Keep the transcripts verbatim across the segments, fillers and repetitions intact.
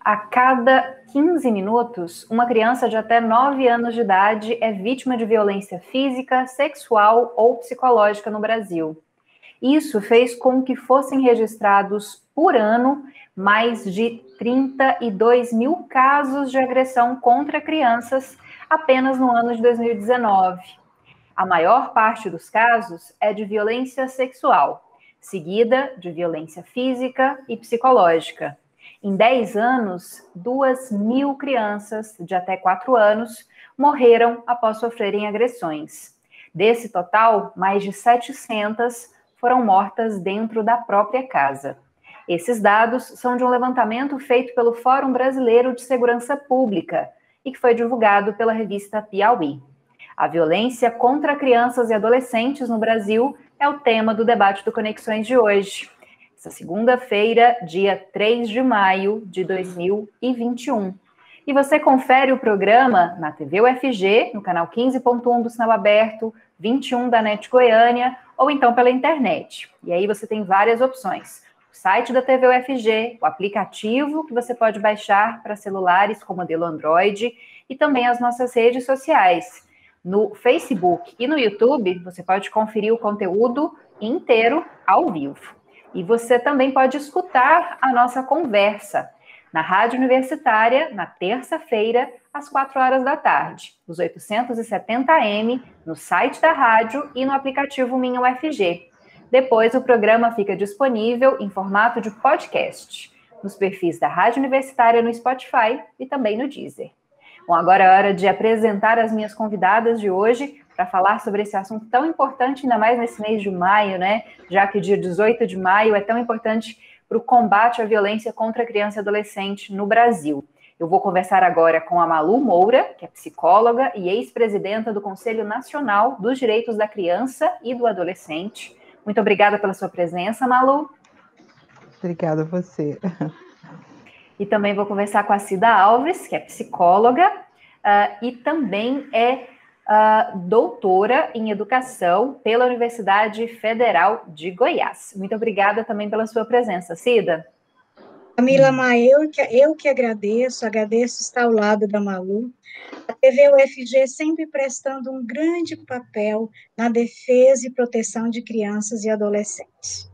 A cada quinze minutos, uma criança de até nove anos de idade é vítima de violência física, sexual ou psicológica no Brasil. Isso fez com que fossem registrados por ano mais de trinta e dois mil casos de agressão contra crianças apenas no ano de dois mil e dezenove. A maior parte dos casos é de violência sexual, seguida de violência física e psicológica. Em dez anos, duas mil crianças de até quatro anos morreram após sofrerem agressões. Desse total, mais de setecentas foram mortas dentro da própria casa. Esses dados são de um levantamento feito pelo Fórum Brasileiro de Segurança Pública e que foi divulgado pela revista Piauí. A violência contra crianças e adolescentes no Brasil é o tema do debate do Conexões de hoje. Essa segunda-feira, dia três de maio de dois mil e vinte e um. E você confere o programa na T V U F G, no canal quinze ponto um do Sinal Aberto, vinte e um da NET Goiânia, ou então pela internet. E aí você tem várias opções. O site da T V U F G, o aplicativo que você pode baixar para celulares com modelo Android e também as nossas redes sociais. No Facebook e no YouTube, você pode conferir o conteúdo inteiro ao vivo. E você também pode escutar a nossa conversa na Rádio Universitária, na terça-feira, às quatro horas da tarde, nos oitocentos e setenta A M, no site da rádio e no aplicativo Minha U F G. Depois, o programa fica disponível em formato de podcast, nos perfis da Rádio Universitária no Spotify e também no Deezer. Bom, agora é hora de apresentar as minhas convidadas de hoje para falar sobre esse assunto tão importante, ainda mais nesse mês de maio, né? Já que o dia dezoito de maio é tão importante para o combate à violência contra a criança e adolescente no Brasil. Eu vou conversar agora com a Malu Moura, que é psicóloga e ex-presidenta do Conselho Nacional dos Direitos da Criança e do Adolescente. Muito obrigada pela sua presença, Malu. Obrigada a você. E também vou conversar com a Cida Alves, que é psicóloga uh, e também é uh, doutora em educação pela Universidade Federal de Goiás. Muito obrigada também pela sua presença, Cida. Camila Maia, eu que, eu que agradeço, agradeço estar ao lado da Malu. A T V U F G sempre prestando um grande papel na defesa e proteção de crianças e adolescentes.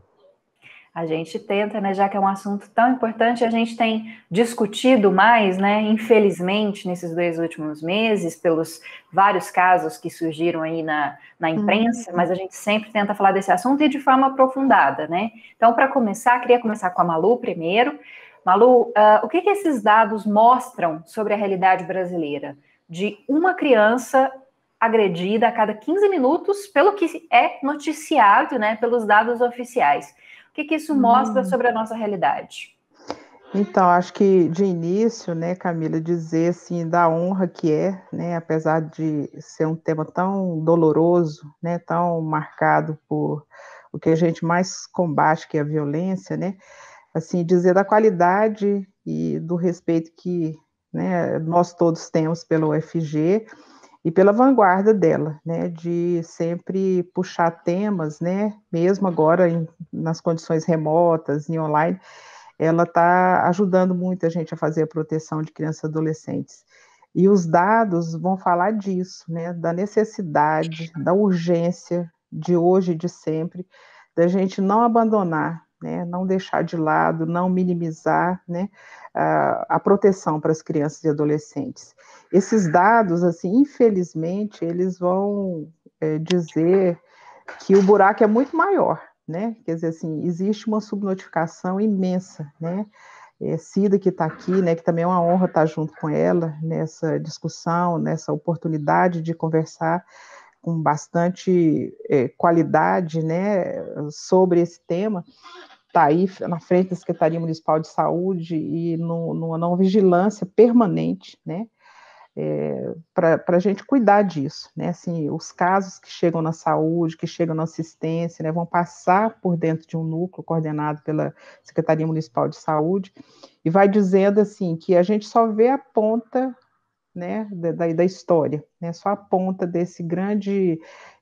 A gente tenta, né, já que é um assunto tão importante, a gente tem discutido mais, né, infelizmente, nesses dois últimos meses, pelos vários casos que surgiram aí na, na imprensa, uhum. Mas a gente sempre tenta falar desse assunto e de forma aprofundada, né? Então, para começar, queria começar com a Malu primeiro. Malu, uh, o que, que esses dados mostram sobre a realidade brasileira? De uma criança agredida a cada quinze minutos, pelo que é noticiado, né, pelos dados oficiais. O que, que isso mostra hum. sobre a nossa realidade? Então, acho que de início, né, Camila, dizer assim da honra que é, né, apesar de ser um tema tão doloroso, né, tão marcado por o que a gente mais combate, que é a violência, né, assim, dizer da qualidade e do respeito que, né, nós todos temos pelo U F G e pela vanguarda dela, né, de sempre puxar temas, né, mesmo agora em, nas condições remotas, em online, ela está ajudando muito a gente a fazer a proteção de crianças e adolescentes. E os dados vão falar disso, né, da necessidade, da urgência de hoje e de sempre, da gente não abandonar, né, não deixar de lado, não minimizar, né, a, a proteção para as crianças e adolescentes. Esses dados, assim, infelizmente, eles vão é, dizer que o buraco é muito maior, né? Quer dizer, assim, existe uma subnotificação imensa, né? É, Cida, que está aqui, né, que também é uma honra estar junto com ela nessa discussão, nessa oportunidade de conversar com bastante é, qualidade, né, sobre esse tema, está aí na frente da Secretaria Municipal de Saúde e no, numa não vigilância permanente, né, é, para a gente cuidar disso, né, assim, os casos que chegam na saúde, que chegam na assistência, né, vão passar por dentro de um núcleo coordenado pela Secretaria Municipal de Saúde e vai dizendo, assim, que a gente só vê a ponta, né, da, da história, né, só a ponta desse grande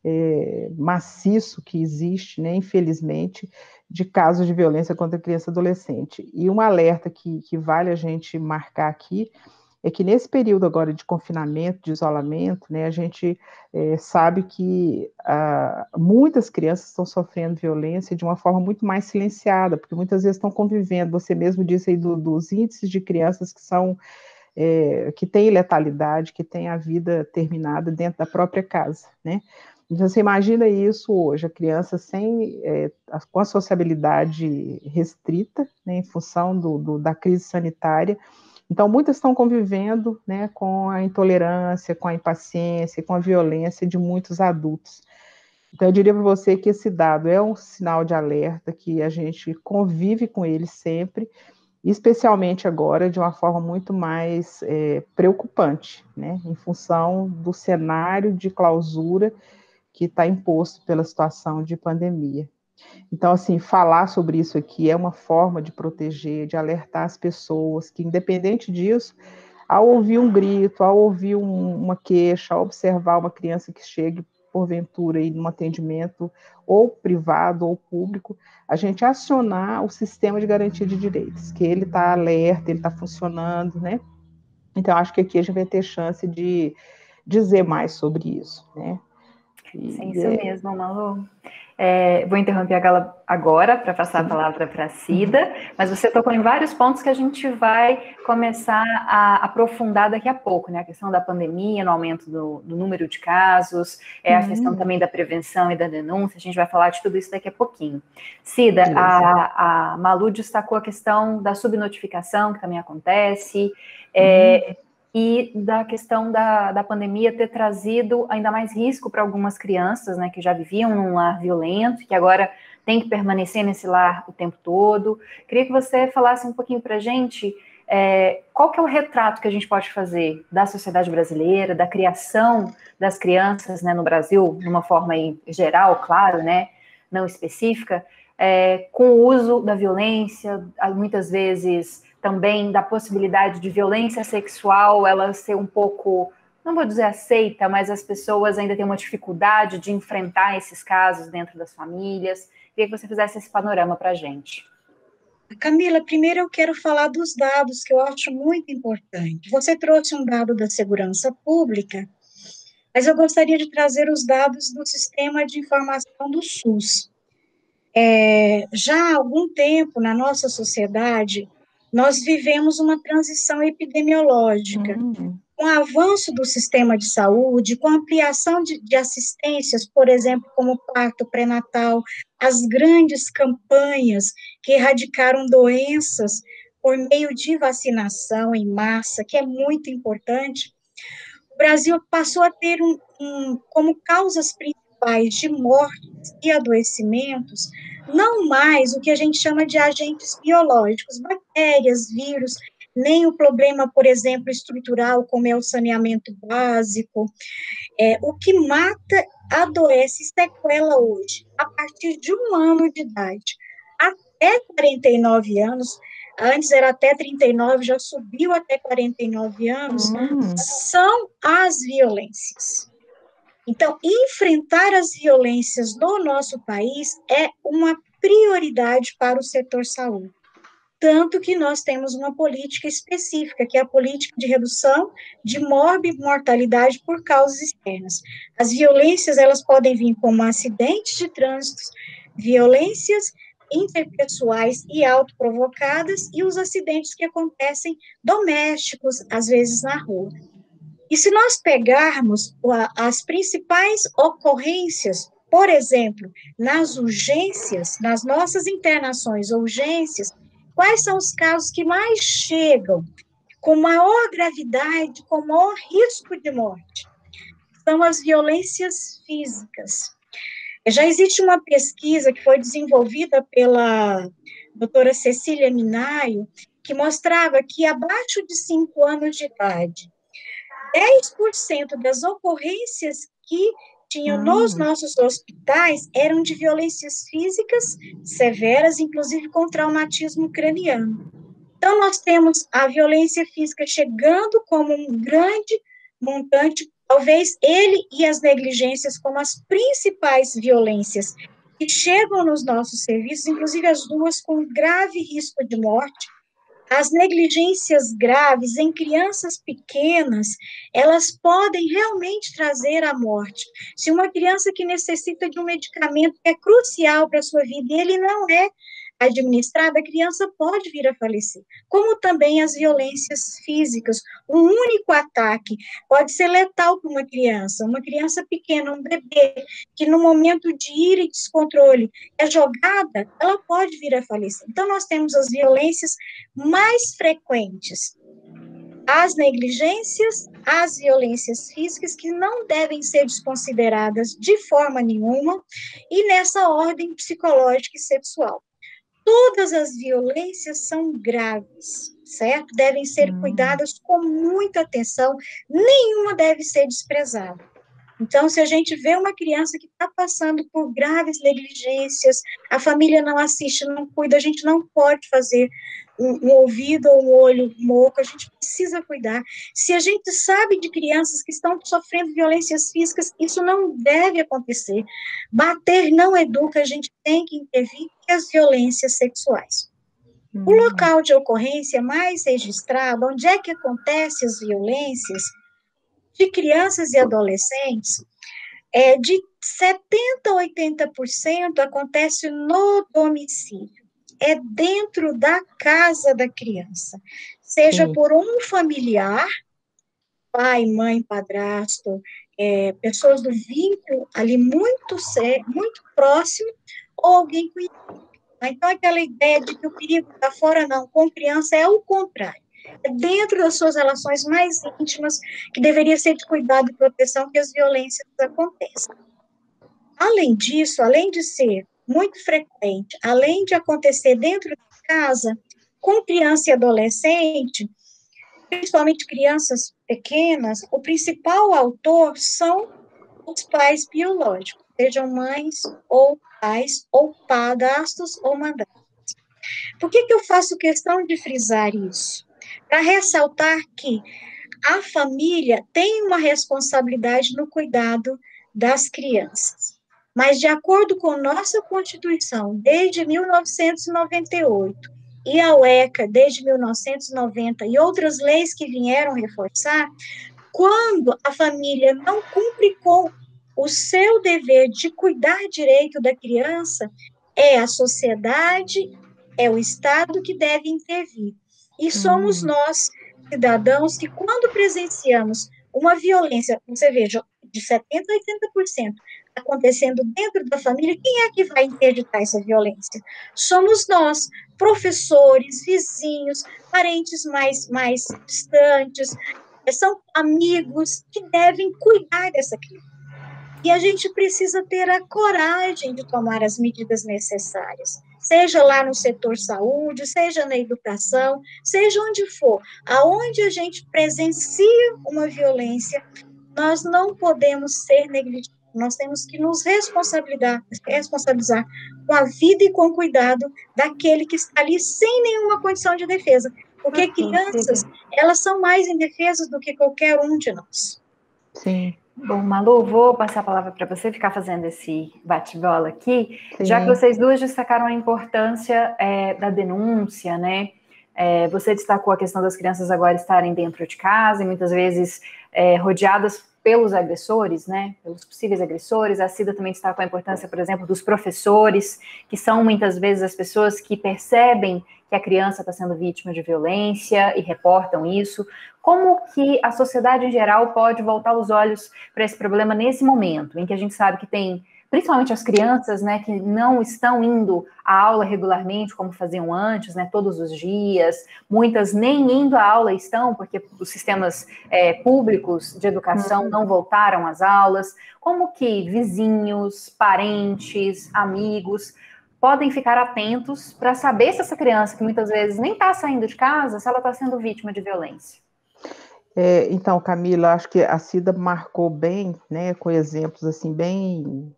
é, maciço que existe, né, infelizmente, de casos de violência contra criança e adolescente. E um alerta que, que vale a gente marcar aqui é que nesse período agora de confinamento, de isolamento, né, a gente é, sabe que ah, muitas crianças estão sofrendo violência de uma forma muito mais silenciada, porque muitas vezes estão convivendo, você mesmo disse aí do, dos índices de crianças que são, é, que têm letalidade, que têm a vida terminada dentro da própria casa, né? Então, você imagina isso hoje, a criança sem, é, com a sociabilidade restrita, né, em função do, do, da crise sanitária. Então, muitas estão convivendo, né, com a intolerância, com a impaciência, com a violência de muitos adultos. Então, eu diria para você que esse dado é um sinal de alerta, que a gente convive com ele sempre, especialmente agora, de uma forma muito mais é, preocupante, né, em função do cenário de clausura que está imposto pela situação de pandemia. Então, assim, falar sobre isso aqui é uma forma de proteger, de alertar as pessoas que, independente disso, ao ouvir um grito, ao ouvir um, uma queixa, ao observar uma criança que chegue, porventura, em um atendimento ou privado ou público, a gente acionar o sistema de garantia de direitos, que ele está alerta, ele está funcionando, né? Então, acho que aqui a gente vai ter chance de dizer mais sobre isso, né? E é isso é... mesmo, Malu. É, vou interromper a Gala agora para passar a palavra para a Cida, mas você tocou em vários pontos que a gente vai começar a aprofundar daqui a pouco, né? A questão da pandemia, no aumento do, do número de casos, é, a questão uhum. também da prevenção e da denúncia, a gente vai falar de tudo isso daqui a pouquinho. Cida, a, a Malu destacou a questão da subnotificação, que também acontece, é, uhum. e da questão da, da pandemia ter trazido ainda mais risco para algumas crianças, né, que já viviam num lar violento, que agora tem que permanecer nesse lar o tempo todo. Queria que você falasse um pouquinho para a gente é, qual que é o retrato que a gente pode fazer da sociedade brasileira, da criação das crianças, né, no Brasil, de uma forma aí geral, claro, né, não específica, é, com o uso da violência, muitas vezes também da possibilidade de violência sexual, ela ser um pouco, não vou dizer aceita, mas as pessoas ainda têm uma dificuldade de enfrentar esses casos dentro das famílias. Queria que você fizesse esse panorama para a gente. Camila, primeiro eu quero falar dos dados, que eu acho muito importante. Você trouxe um dado da segurança pública, mas eu gostaria de trazer os dados do Sistema de Informação do SUS. É, já há algum tempo, na nossa sociedade, nós vivemos uma transição epidemiológica. Uhum. Com o avanço do sistema de saúde, com a ampliação de, de assistências, por exemplo, como o parto pré-natal, as grandes campanhas que erradicaram doenças por meio de vacinação em massa, que é muito importante, o Brasil passou a ter um, um, como causas principais de mortes e adoecimentos, não mais o que a gente chama de agentes biológicos, bactérias, vírus, nem o problema, por exemplo, estrutural, como é o saneamento básico. É, o que mata, adoece e sequela hoje, a partir de um ano de idade, até quarenta e nove anos, antes era até trinta e nove, já subiu até quarenta e nove anos, hum. são as violências. Então, enfrentar as violências no nosso país é uma prioridade para o setor saúde. Tanto que nós temos uma política específica, que é a política de redução de morbimortalidade por causas externas. As violências, elas podem vir como acidentes de trânsito, violências interpessoais e autoprovocadas, e os acidentes que acontecem domésticos, às vezes na rua. E se nós pegarmos as principais ocorrências, por exemplo, nas urgências, nas nossas internações ou urgências, quais são os casos que mais chegam com maior gravidade, com maior risco de morte? São as violências físicas. Já existe uma pesquisa que foi desenvolvida pela doutora Cecília Minaio, que mostrava que abaixo de cinco anos de idade, dez por cento das ocorrências que tinham nos nossos hospitais eram de violências físicas severas, inclusive com traumatismo craniano. Então, nós temos a violência física chegando como um grande montante, talvez ele e as negligências como as principais violências que chegam nos nossos serviços, inclusive as duas com grave risco de morte. As negligências graves em crianças pequenas, elas podem realmente trazer a morte. Se uma criança que necessita de um medicamento que é crucial para a sua vida, e ele não é administrado, a criança pode vir a falecer. Como também as violências físicas. Um único ataque pode ser letal para uma criança. Uma criança pequena, um bebê, que no momento de ira e descontrole é jogada, ela pode vir a falecer. Então, nós temos as violências mais frequentes. As negligências, as violências físicas, que não devem ser desconsideradas de forma nenhuma, e nessa ordem psicológica e sexual. Todas as violências são graves, certo? Devem ser hum. cuidadas com muita atenção, nenhuma deve ser desprezada. Então, se a gente vê uma criança que está passando por graves negligências, a família não assiste, não cuida, a gente não pode fazer um, um ouvido ou um olho moco, a gente precisa cuidar. Se a gente sabe de crianças que estão sofrendo violências físicas, isso não deve acontecer. Bater não educa, a gente tem que intervir, e as violências sexuais. Hum. O local de ocorrência mais registrado, onde é que acontecem as violências de crianças e adolescentes, é, de setenta a oitenta por cento acontece no domicílio, é dentro da casa da criança, seja Sim. por um familiar, pai, mãe, padrasto, é, pessoas do vínculo ali muito, muito próximo, ou alguém conhecido. Então, aquela ideia de que o perigo está fora, não, com criança é o contrário. É dentro das suas relações mais íntimas que deveria ser de cuidado e proteção que as violências acontecem. Além disso, além de ser muito frequente, além de acontecer dentro de casa, com criança e adolescente, principalmente crianças pequenas, o principal autor são os pais biológicos, sejam mães ou pais, ou padrastos ou madrastos. Por que que eu faço questão de frisar isso? Para ressaltar que a família tem uma responsabilidade no cuidado das crianças. Mas, de acordo com nossa Constituição, desde mil novecentos e noventa e oito, e a U E C A desde mil novecentos e noventa, e outras leis que vieram reforçar, quando a família não cumpre com o seu dever de cuidar direito da criança, é a sociedade, é o Estado que deve intervir. E somos hum. nós, cidadãos, que quando presenciamos uma violência, você veja, de setenta a oitenta por cento acontecendo dentro da família, quem é que vai interditar essa violência? Somos nós, professores, vizinhos, parentes mais, mais distantes, são amigos que devem cuidar dessa criança. E a gente precisa ter a coragem de tomar as medidas necessárias, seja lá no setor saúde, seja na educação, seja onde for. Aonde a gente presencia uma violência, nós não podemos ser negligentes, nós temos que nos responsabilizar, responsabilizar com a vida e com o cuidado daquele que está ali sem nenhuma condição de defesa, porque crianças, elas são mais indefesas do que qualquer um de nós. Sim. Bom, Malu, vou passar a palavra para você ficar fazendo esse bate-bola aqui, Sim. já que vocês duas destacaram a importância é, da denúncia, né? É, você destacou a questão das crianças agora estarem dentro de casa e muitas vezes é, rodeadas pelos agressores, né? Pelos possíveis agressores. A Cida também destacou a importância, por exemplo, dos professores, que são muitas vezes as pessoas que percebem que a criança está sendo vítima de violência e reportam isso. Como que a sociedade em geral pode voltar os olhos para esse problema nesse momento, em que a gente sabe que tem, principalmente as crianças, né, que não estão indo à aula regularmente, como faziam antes, né, todos os dias, muitas nem indo à aula estão, porque os sistemas é, públicos de educação uhum. não voltaram às aulas. Como que vizinhos, parentes, amigos podem ficar atentos para saber se essa criança, que muitas vezes nem está saindo de casa, se ela está sendo vítima de violência? É, então, Camila, acho que a Cida marcou bem, né, com exemplos assim bem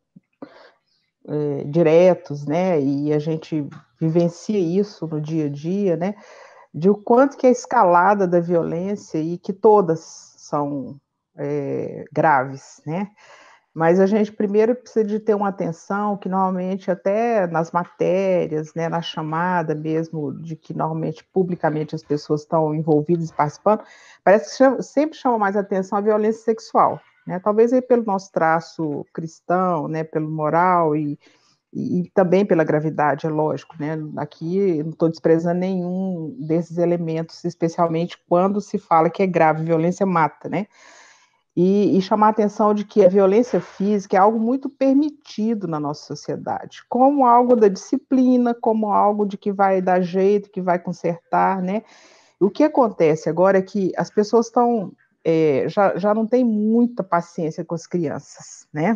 é, diretos, né, e a gente vivencia isso no dia a dia, né, de o quanto que a escalada da violência, e que todas são é, graves, né? Mas a gente primeiro precisa de ter uma atenção que normalmente até nas matérias, né, na chamada mesmo, de que normalmente publicamente as pessoas estão envolvidas e participando, parece que chama, sempre chama mais atenção a violência sexual, né? Talvez aí pelo nosso traço cristão, né, pelo moral e, e, e também pela gravidade, é lógico, né? Aqui não estou desprezando nenhum desses elementos, especialmente quando se fala que é grave, violência mata, né? E, e chamar a atenção de que a violência física é algo muito permitido na nossa sociedade, como algo da disciplina, como algo de que vai dar jeito, que vai consertar, né? O que acontece agora é que as pessoas estão, é, já, já não têm muita paciência com as crianças, né?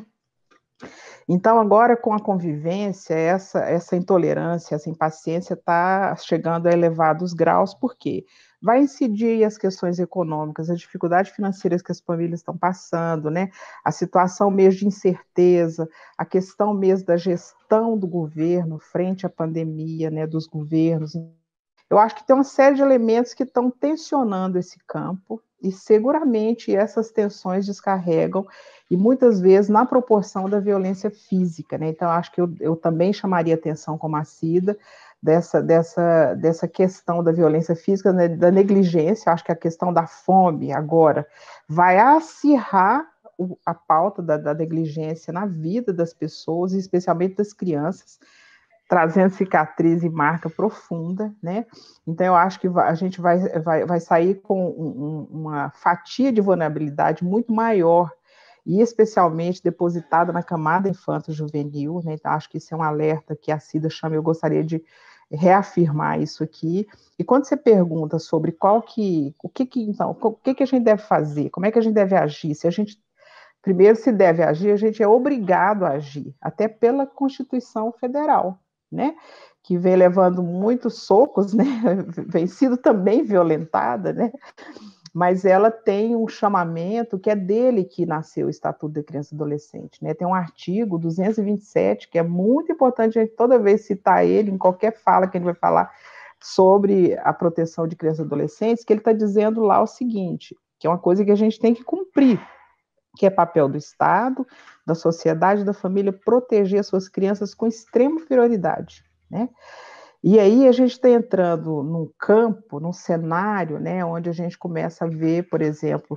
Então, agora com a convivência, essa, essa intolerância, essa impaciência está chegando a elevados graus, por quê? Vai incidir as questões econômicas, as dificuldades financeiras que as famílias estão passando, né? A situação mesmo de incerteza, a questão mesmo da gestão do governo frente à pandemia, né, dos governos. Eu acho que tem uma série de elementos que estão tensionando esse campo, e seguramente essas tensões descarregam, e muitas vezes na proporção da violência física, né? Então, acho que eu, eu também chamaria atenção como a Cida, dessa, dessa, dessa questão da violência física, né, da negligência. Acho que a questão da fome agora vai acirrar o, a pauta da, da negligência na vida das pessoas, especialmente das crianças, trazendo cicatriz e marca profunda, né? Então, eu acho que a gente vai, vai, vai sair com um, uma fatia de vulnerabilidade muito maior, e especialmente depositada na camada infanto-juvenil, né? Então, acho que isso é um alerta que a Cida chama, eu gostaria de reafirmar isso aqui. E quando você pergunta sobre qual que, o que que, então, o que que a gente deve fazer, como é que a gente deve agir, se a gente, primeiro, se deve agir, a gente é obrigado a agir, até pela Constituição Federal, né, que vem levando muitos socos, né, vem sido também violentada, né, mas ela tem um chamamento que é dele que nasceu o Estatuto da Criança e Adolescente, né, tem um artigo duzentos e vinte e sete, que é muito importante a gente toda vez citar ele, em qualquer fala que a gente vai falar sobre a proteção de crianças e adolescentes, que ele está dizendo lá o seguinte, que é uma coisa que a gente tem que cumprir, que é papel do Estado, da sociedade, da família, proteger as suas crianças com extrema prioridade, né? E aí a gente está entrando num campo, num cenário, né, onde a gente começa a ver, por exemplo,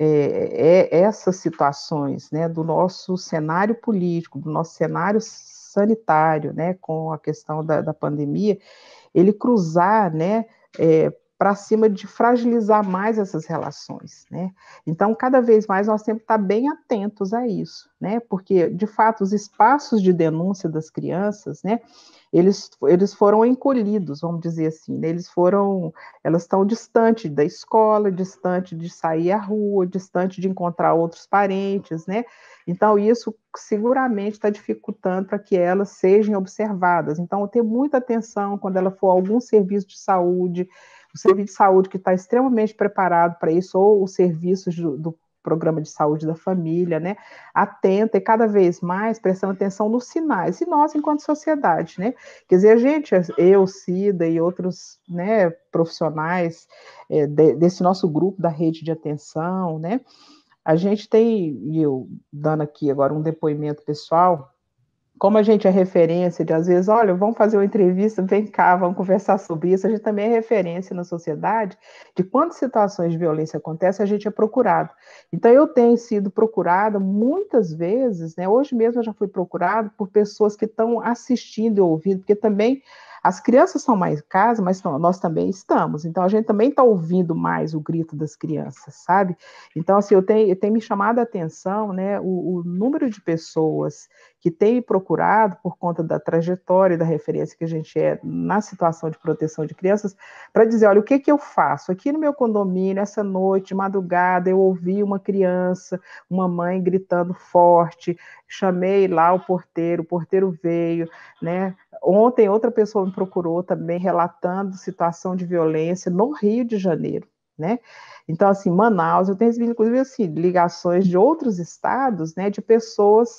é, é, essas situações, né, do nosso cenário político, do nosso cenário sanitário, né, com a questão da, da pandemia, ele cruzar, né, é, para cima de fragilizar mais essas relações, né? Então, cada vez mais nós temos que estar bem atentos a isso, né? Porque, de fato, os espaços de denúncia das crianças, né, eles, eles foram encolhidos, vamos dizer assim, né? Eles foram, elas estão distantes da escola, distante de sair à rua, distante de encontrar outros parentes, né? Então, isso seguramente está dificultando para que elas sejam observadas. Então, ter muita atenção quando ela for a algum serviço de saúde, o serviço de saúde que está extremamente preparado para isso, ou os serviços do, do programa de saúde da família, né, atenta e cada vez mais prestando atenção nos sinais, e nós enquanto sociedade, né, quer dizer, a gente, eu, Cida e outros, né, profissionais é, de, desse nosso grupo da rede de atenção, né, a gente tem, e eu dando aqui agora um depoimento pessoal, como a gente é referência de, às vezes, olha, vamos fazer uma entrevista, vem cá, vamos conversar sobre isso, a gente também é referência na sociedade de quando situações de violência acontecem, a gente é procurado. Então, eu tenho sido procurada muitas vezes, né, hoje mesmo eu já fui procurado por pessoas que estão assistindo e ouvindo, porque também as crianças estão mais em casa, mas não, nós também estamos, então a gente também está ouvindo mais o grito das crianças, sabe? Então, assim, eu tenho, eu tenho me chamado a atenção, né, o, o número de pessoas que tem procurado, por conta da trajetória e da referência que a gente é na situação de proteção de crianças, para dizer, olha, o que que eu faço? Aqui no meu condomínio, essa noite, de madrugada, eu ouvi uma criança, uma mãe gritando forte, chamei lá o porteiro, o porteiro veio, né? Ontem outra pessoa me procurou também, relatando situação de violência no Rio de Janeiro, né? Então, assim, Manaus, eu tenho recebido, inclusive, assim, ligações de outros estados, né, de pessoas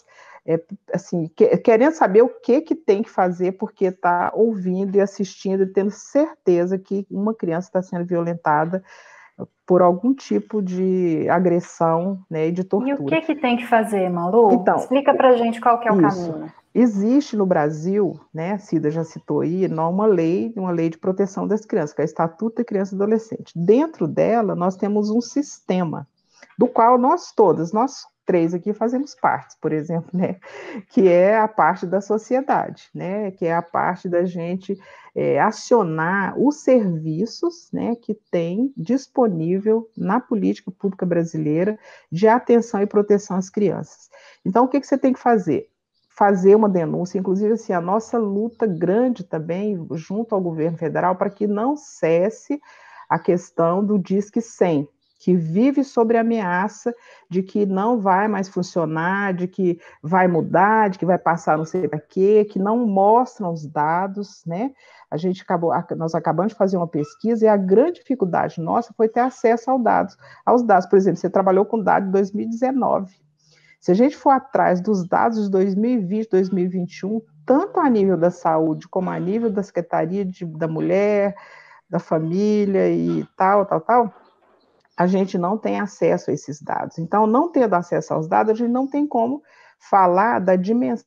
é, assim, que, querendo saber o que, que tem que fazer, porque está ouvindo e assistindo e tendo certeza que uma criança está sendo violentada por algum tipo de agressão, né, e de tortura. E o que, que tem que fazer, Malu? Então, explica para a gente qual que é o isso. caminho. Existe no Brasil, né, a Cida já citou aí, uma lei, uma lei de proteção das crianças, que é o Estatuto da Criança e Adolescente. Dentro dela, nós temos um sistema, do qual nós todas, nós três aqui fazemos parte, por exemplo, né, que é a parte da sociedade, né, que é a parte da gente é, acionar os serviços, né, que tem disponível na política pública brasileira de atenção e proteção às crianças. Então, o que, que você tem que fazer? Fazer uma denúncia, inclusive assim, a nossa luta grande também junto ao governo federal para que não cesse a questão do Disque cem, que vive sobre a ameaça de que não vai mais funcionar, de que vai mudar, de que vai passar não sei para quê, que não mostram os dados, né? A gente acabou, nós acabamos de fazer uma pesquisa e a grande dificuldade nossa foi ter acesso aos dados. Aos dados, por exemplo, você trabalhou com dados de dois mil e dezenove. Se a gente for atrás dos dados de dois mil e vinte, dois mil e vinte e um, tanto a nível da saúde como a nível da Secretaria de, da Mulher, da Família e tal, tal, tal, a gente não tem acesso a esses dados. Então, não tendo acesso aos dados, a gente não tem como falar da dimensão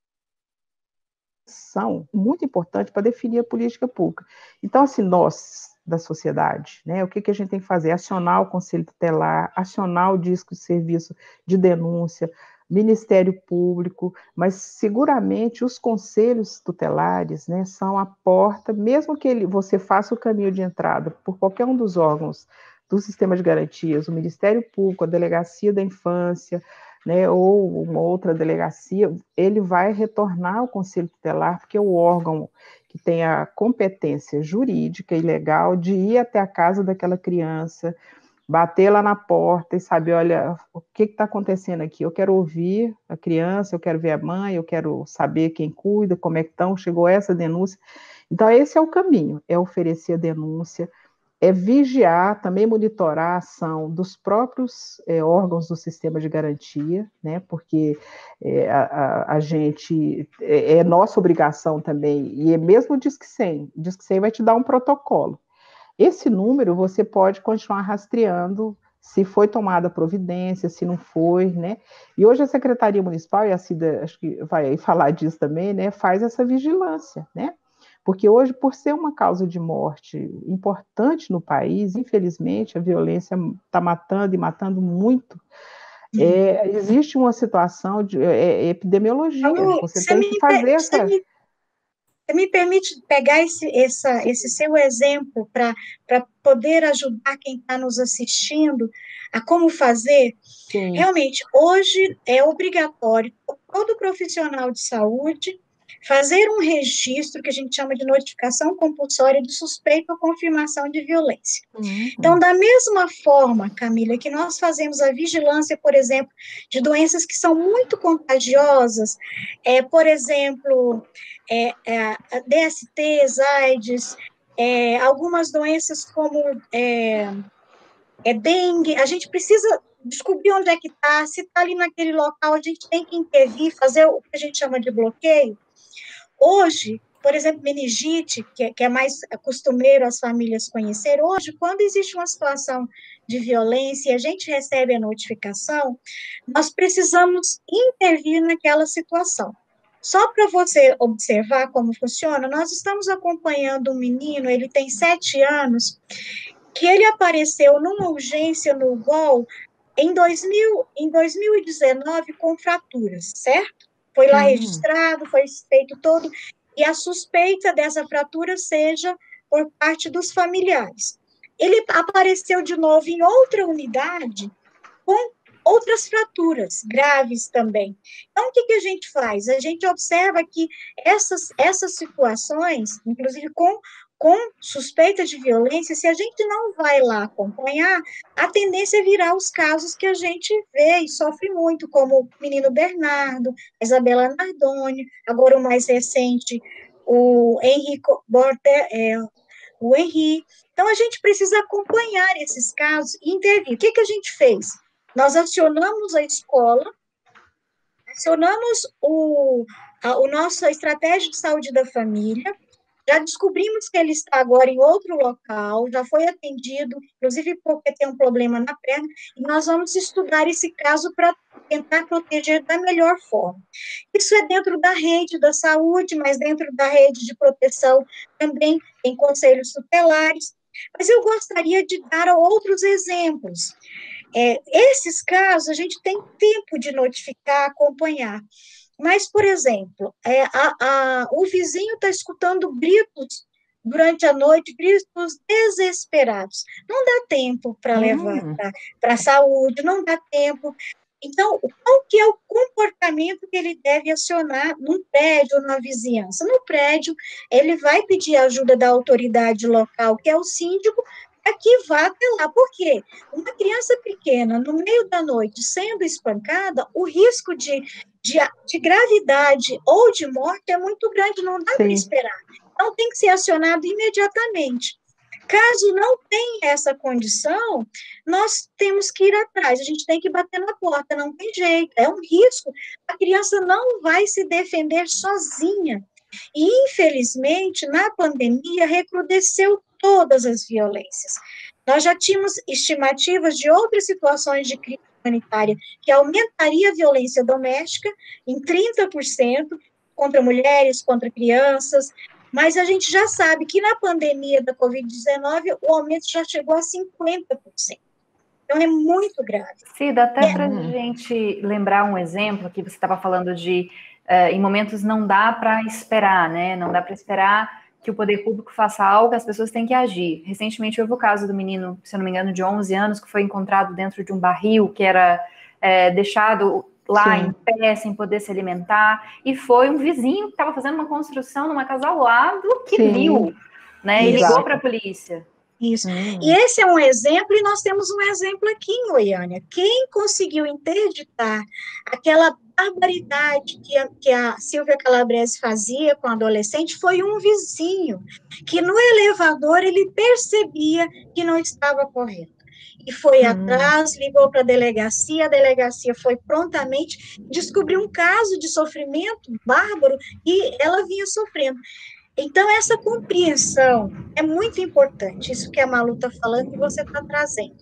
muito importante para definir a política pública. Então, assim, nós, da sociedade, né, o que, que a gente tem que fazer? Acionar o Conselho Tutelar, acionar o disco de serviço de denúncia, Ministério Público, mas seguramente os conselhos tutelares, né, são a porta, mesmo que ele, você faça o caminho de entrada por qualquer um dos órgãos do sistema de garantias, o Ministério Público, a Delegacia da Infância, né, ou uma outra delegacia, ele vai retornar ao Conselho Tutelar, porque é o órgão que tem a competência jurídica e legal de ir até a casa daquela criança, bater lá na porta e saber, olha, o que está acontecendo aqui? Eu quero ouvir a criança, eu quero ver a mãe, eu quero saber quem cuida, como é que estão, chegou essa denúncia. Então, esse é o caminho, é oferecer a denúncia, é vigiar, também monitorar a ação dos próprios é, órgãos do sistema de garantia, né, porque é, a, a, a gente, é, é nossa obrigação também, e é mesmo o Disque cem, o Disque cem vai te dar um protocolo. Esse número você pode continuar rastreando se foi tomada providência, se não foi, né, e hoje a Secretaria Municipal, e a Cida acho que vai falar disso também, né, faz essa vigilância, né, porque hoje, por ser uma causa de morte importante no país, infelizmente, a violência está matando e matando muito. É, existe uma situação de é, epidemiologia. Alô, você, você tem me, que fazer você essa... me, você me permite pegar esse, essa, esse seu exemplo para poder ajudar quem está nos assistindo a como fazer? Sim. Realmente, hoje é obrigatório todo profissional de saúde fazer um registro que a gente chama de notificação compulsória de suspeita ou confirmação de violência. Uhum. Então, da mesma forma, Camila, que nós fazemos a vigilância, por exemplo, de doenças que são muito contagiosas, é, por exemplo, é, é, D S T, AIDS, é, algumas doenças como é, é dengue, a gente precisa descobrir onde é que está, se está ali naquele local, a gente tem que intervir, fazer o que a gente chama de bloqueio. Hoje, por exemplo, meningite, que é, que é mais costumeiro as famílias conhecer, hoje, quando existe uma situação de violência e a gente recebe a notificação, nós precisamos intervir naquela situação. Só para você observar como funciona, nós estamos acompanhando um menino, ele tem sete anos, que ele apareceu numa urgência no U G O L em, dois mil, em dois mil e dezenove com fraturas, certo? Foi lá registrado, foi feito todo, e a suspeita dessa fratura seja por parte dos familiares. Ele apareceu de novo em outra unidade com outras fraturas graves também. Então, o que, que a gente faz? A gente observa que essas, essas situações, inclusive com com suspeita de violência, se a gente não vai lá acompanhar, a tendência é virar os casos que a gente vê e sofre muito, como o menino Bernardo, a Isabela Nardoni, agora o mais recente, o Henrico Borte, é, o Henri. Então, a gente precisa acompanhar esses casos e intervir. O que, que a gente fez? Nós acionamos a escola, acionamos o, a, o nossa estratégia de saúde da família, já descobrimos que ele está agora em outro local, já foi atendido, inclusive porque tem um problema na perna, e nós vamos estudar esse caso para tentar proteger da melhor forma. Isso é dentro da rede da saúde, mas dentro da rede de proteção também tem conselhos tutelares. Mas eu gostaria de dar outros exemplos. É, esses casos a gente tem tempo de notificar, acompanhar. Mas, por exemplo, é, a, a, o vizinho está escutando gritos durante a noite, gritos desesperados. Não dá tempo para levar Hum. para a saúde, não dá tempo. Então, qual que é o comportamento que ele deve acionar num prédio ou na vizinhança? No prédio, ele vai pedir ajuda da autoridade local, que é o síndico, para que vá até lá. Por quê? Uma criança pequena, no meio da noite, sendo espancada, o risco de, de, de gravidade ou de morte é muito grande, não dá para esperar. Então, tem que ser acionado imediatamente. Caso não tenha essa condição, nós temos que ir atrás, a gente tem que bater na porta, não tem jeito, é um risco, a criança não vai se defender sozinha. E, infelizmente, na pandemia, recrudesceu todas as violências. Nós já tínhamos estimativas de outras situações de crise humanitária que aumentaria a violência doméstica em trinta por cento contra mulheres, contra crianças, mas a gente já sabe que na pandemia da covid dezenove o aumento já chegou a cinquenta por cento. Então, é muito grave. Cida, até é. para a gente lembrar um exemplo que você estava falando de, uh, em momentos não dá para esperar, né? Não dá para esperar que o poder público faça algo, as pessoas têm que agir. Recentemente houve o caso do menino, se eu não me engano, de onze anos, que foi encontrado dentro de um barril que era é, deixado lá Sim. em pé, sem poder se alimentar, e foi um vizinho que estava fazendo uma construção numa casa ao lado que Sim. viu, né? E ligou para a polícia. Isso. Hum. E esse é um exemplo, e nós temos um exemplo aqui em Goiânia. Quem conseguiu interditar aquela barbaridade que a, que a Silvia Calabrese fazia com a adolescente foi um vizinho, que no elevador ele percebia que não estava correto. E foi hum. atrás, ligou para a delegacia, a delegacia foi prontamente, descobriu um caso de sofrimento bárbaro e ela vinha sofrendo. Então, essa compreensão é muito importante, isso que a Malu está falando e você está trazendo.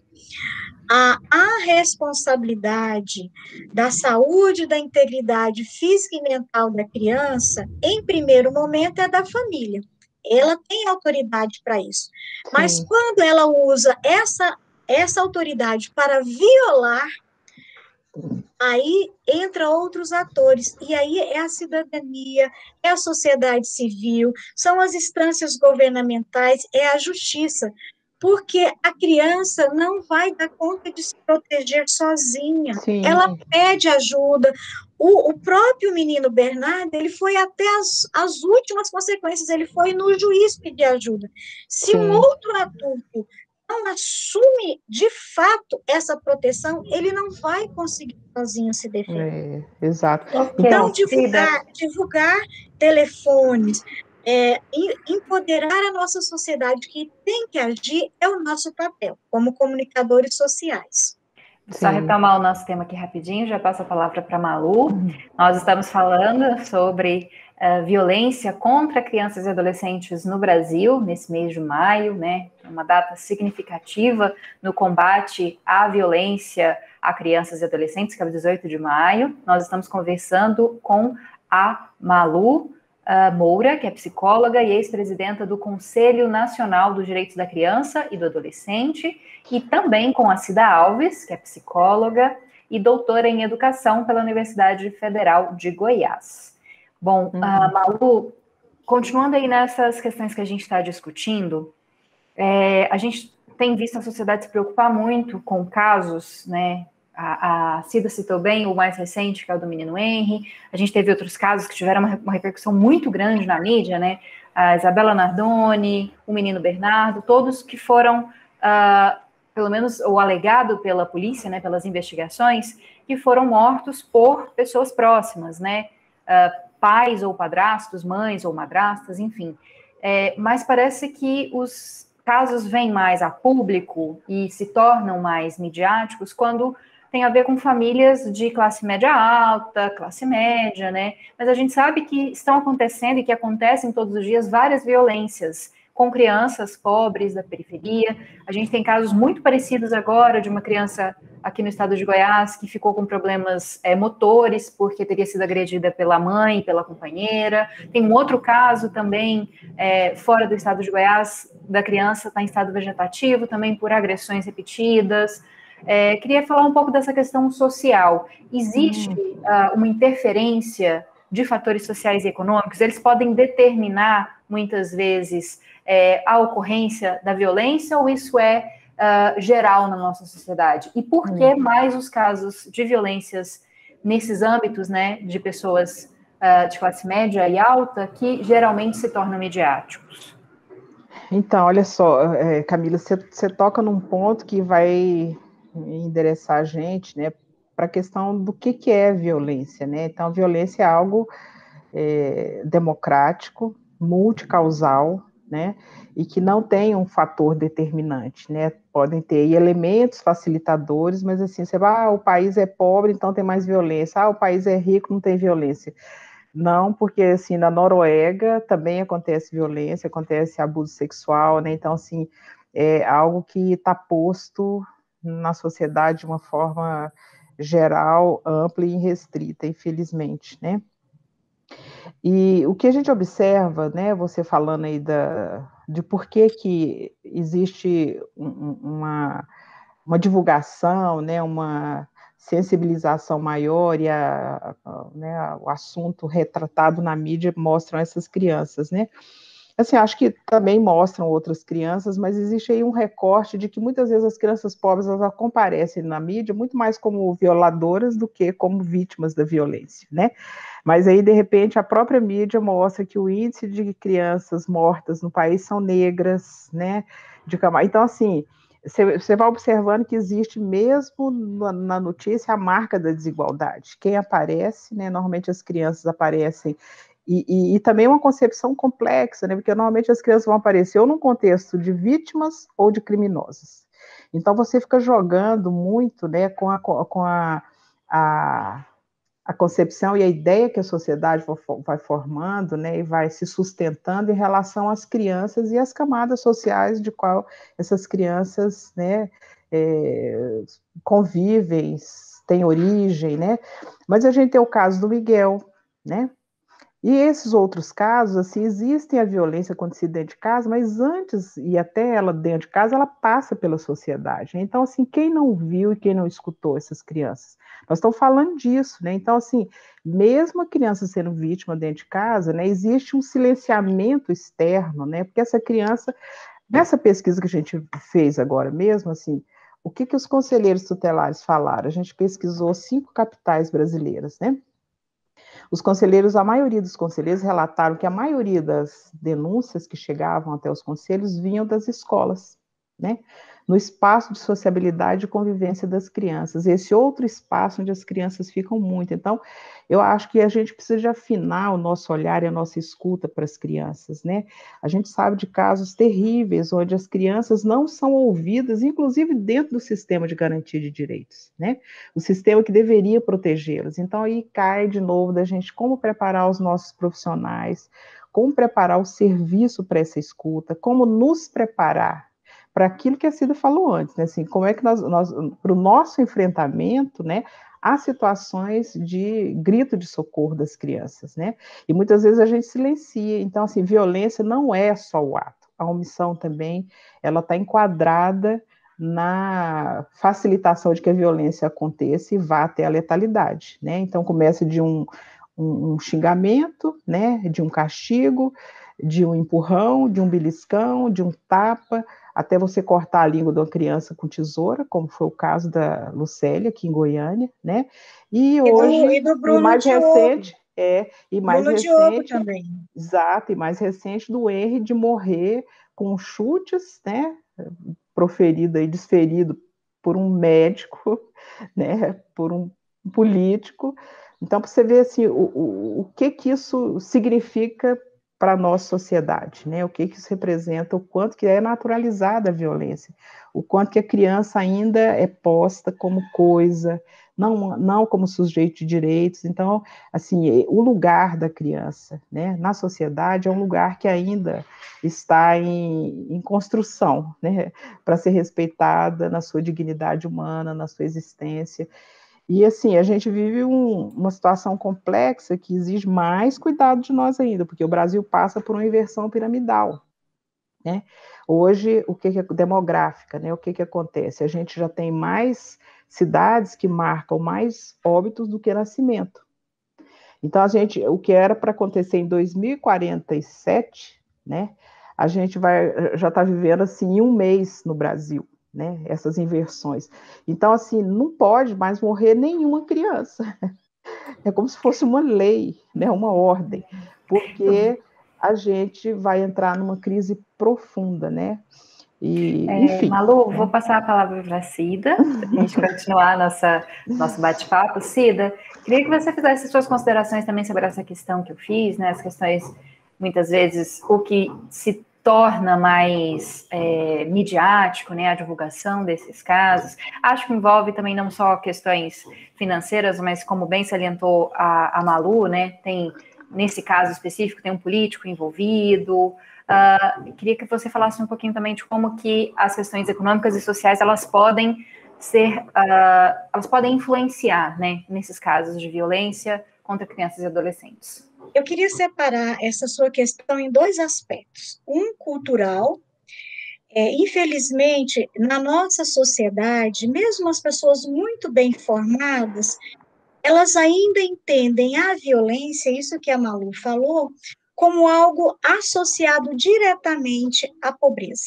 A, a responsabilidade da saúde, da integridade física e mental da criança, em primeiro momento, é da família. Ela tem autoridade para isso. Sim. Mas quando ela usa essa, essa autoridade para violar, aí entra outros atores, e aí é a cidadania, é a sociedade civil, são as instâncias governamentais, é a justiça, porque a criança não vai dar conta de se proteger sozinha, Sim. ela pede ajuda. O, o próprio menino Bernardo, ele foi até as, as últimas consequências, ele foi no juiz pedir ajuda. Se Sim. um outro adulto não assume de fato essa proteção, ele não vai conseguir sozinho se defender. É, exato. Então, divulgar, divulgar telefones, é, empoderar a nossa sociedade que tem que agir é o nosso papel, como comunicadores sociais. Só retomar o nosso tema aqui rapidinho, já passo a palavra para a Malu. Uhum. Nós estamos falando sobre uh, violência contra crianças e adolescentes no Brasil, nesse mês de maio, né? Uma data significativa no combate à violência a crianças e adolescentes, que é o dezoito de maio. Nós estamos conversando com a Malu uh, Moura, que é psicóloga e ex-presidenta do Conselho Nacional dos Direitos da Criança e do Adolescente, e também com a Cida Alves, que é psicóloga e doutora em educação pela Universidade Federal de Goiás. Bom, uhum. uh, Malu, continuando aí nessas questões que a gente está discutindo, é, a gente tem visto a sociedade se preocupar muito com casos, né? A, a Cida citou bem o mais recente, que é o do menino Henry. A gente teve outros casos que tiveram uma, uma repercussão muito grande na mídia, né? A Isabela Nardoni, o menino Bernardo, todos que foram... Uh, pelo menos o alegado pela polícia, né, pelas investigações, que foram mortos por pessoas próximas, né, uh, pais ou padrastos, mães ou madrastas, enfim. É, mas parece que os casos vêm mais a público e se tornam mais midiáticos quando tem a ver com famílias de classe média alta, classe média, né? Mas a gente sabe que estão acontecendo e que acontecem todos os dias várias violências com crianças pobres da periferia. A gente tem casos muito parecidos agora de uma criança aqui no estado de Goiás que ficou com problemas é, motores porque teria sido agredida pela mãe, pela companheira. Tem um outro caso também é, fora do estado de Goiás, da criança está em estado vegetativo também por agressões repetidas. É, queria falar um pouco dessa questão social. Existe Hum. uh, uma interferência de fatores sociais e econômicos? Eles podem determinar, muitas vezes, é, a ocorrência da violência, ou isso é uh, geral na nossa sociedade? E por que mais os casos de violências nesses âmbitos, né, de pessoas uh, de classe média e alta, que geralmente se tornam midiáticos? Então, olha só, é, Camila, você toca num ponto que vai endereçar a gente, né, para a questão do que, que é violência, né? Então, violência é algo é, democrático, multicausal, né, e que não tem um fator determinante, né? Podem ter elementos facilitadores, mas assim, você vai, ah, o país é pobre, então tem mais violência. Ah, o país é rico, não tem violência. Não, porque assim, na Noruega também acontece violência, acontece abuso sexual, né? Então, assim, é algo que está posto na sociedade de uma forma geral, ampla e restrita, infelizmente, né? E o que a gente observa, né, você falando aí da, de por que que existe um, uma, uma divulgação, né, uma sensibilização maior e a, a, né, o assunto retratado na mídia mostram essas crianças, né? Assim, acho que também mostram outras crianças, mas existe aí um recorte de que muitas vezes as crianças pobres elas comparecem na mídia muito mais como violadoras do que como vítimas da violência, né? Mas aí, de repente, a própria mídia mostra que o índice de crianças mortas no país são negras, né? De cama... Então, assim, você vai observando que existe mesmo na notícia a marca da desigualdade. Quem aparece, né? Normalmente as crianças aparecem E, e, e também uma concepção complexa, né? Porque normalmente as crianças vão aparecer ou num contexto de vítimas ou de criminosos. Então você fica jogando muito, né, com a, com a, a, a concepção e a ideia que a sociedade vai formando, né, e vai se sustentando em relação às crianças e às camadas sociais de qual essas crianças, né, é, convivem, têm origem, né? Mas a gente tem o caso do Miguel, né? E esses outros casos, assim, existem a violência acontecida dentro de casa, mas antes, e até ela dentro de casa, ela passa pela sociedade. Né? Então, assim, quem não viu e quem não escutou essas crianças? Nós estamos falando disso, né? Então, assim, mesmo a criança sendo vítima dentro de casa, né, existe um silenciamento externo, né? Porque essa criança, nessa pesquisa que a gente fez agora mesmo, assim, o que, que os conselheiros tutelares falaram? A gente pesquisou cinco capitais brasileiras, né? Os conselheiros, a maioria dos conselheiros relataram que a maioria das denúncias que chegavam até os conselhos vinham das escolas, né? No espaço de sociabilidade e convivência das crianças, esse outro espaço onde as crianças ficam muito. Então, eu acho que a gente precisa de afinar o nosso olhar e a nossa escuta para as crianças, né? A gente sabe de casos terríveis onde as crianças não são ouvidas, inclusive dentro do sistema de garantia de direitos, né? O sistema que deveria protegê-las. Então, aí cai de novo da gente como preparar os nossos profissionais, como preparar o serviço para essa escuta, como nos preparar para aquilo que a Cida falou antes, né? Assim, como é que nós, nós para o nosso enfrentamento, né, há situações de grito de socorro das crianças, né? E muitas vezes a gente silencia. Então, assim, violência não é só o ato. A omissão também, ela está enquadrada na facilitação de que a violência aconteça e vá até a letalidade, né? Então, começa de um, um, um xingamento, né? De um castigo, de um empurrão, de um beliscão, de um tapa, até você cortar a língua de uma criança com tesoura, como foi o caso da Lucélia, aqui em Goiânia, né? E, e hoje, do, e, do Bruno e mais Diogo. recente, é, e mais Bruno recente, Diogo também. Exato, e mais recente do Henry de morrer com chutes, né? Proferido e desferido por um médico, né? Por um político. Então, para você ver assim, o, o, o que que isso significa para a nossa sociedade, né? O que que isso representa, o quanto que é naturalizada a violência, o quanto que a criança ainda é posta como coisa, não, não como sujeito de direitos. Então, assim, o lugar da criança, né, na sociedade é um lugar que ainda está em, em construção, né, para ser respeitada na sua dignidade humana, na sua existência. E, assim, a gente vive um, uma situação complexa que exige mais cuidado de nós ainda, porque o Brasil passa por uma inversão piramidal, né? Hoje, o que é demográfica, né? O que que acontece? A gente já tem mais cidades que marcam mais óbitos do que nascimento. Então, a gente, o que era para acontecer em dois mil e quarenta e sete, né? A gente vai, já está vivendo, assim, em um mês no Brasil, né, essas inversões. Então, assim, não pode mais morrer nenhuma criança. É como se fosse uma lei, né, uma ordem, porque a gente vai entrar numa crise profunda, né? E, É, enfim. Malu, Né? vou passar a palavra para a Cida, para a gente continuar nossa, nosso bate-papo. Cida, queria que você fizesse suas considerações também sobre essa questão que eu fiz, né? As questões, muitas vezes, o que se torna mais é, midiático, né, a divulgação desses casos. Acho que envolve também não só questões financeiras, mas como bem salientou a, a Malu, né, tem, nesse caso específico, tem um político envolvido. Uh, queria que você falasse um pouquinho também de como que as questões econômicas e sociais, elas podem ser, uh, elas podem influenciar, né, nesses casos de violência contra crianças e adolescentes. Eu queria separar essa sua questão em dois aspectos. Um cultural. É, infelizmente, na nossa sociedade, mesmo as pessoas muito bem formadas, elas ainda entendem a violência, isso que a Malu falou, como algo associado diretamente à pobreza.